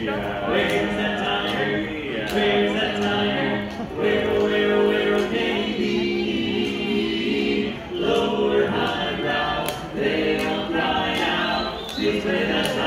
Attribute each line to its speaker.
Speaker 1: Yeah.
Speaker 2: Where's that tire? Where's that tire? Where can he be? Low or high brow, they all cry out. Please play that tire.